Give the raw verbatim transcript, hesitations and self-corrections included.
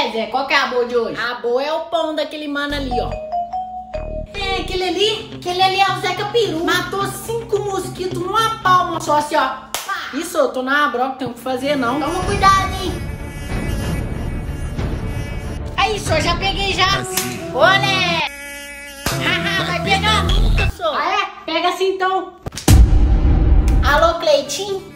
É, Zé, qual que é a boa de hoje? A boa é o pão daquele mano ali, ó. É, aquele ali, aquele ali é o Zeca Peru. Matou cinco mosquitos numa palma só assim, ó. Pá. Isso, eu tô na broca, tenho o que fazer não. Toma cuidado, hein? Aí, só já peguei já. Olé! Haha, vai pegar nunca, só. Ah, é? Pega assim então. Alô, Cleitinho?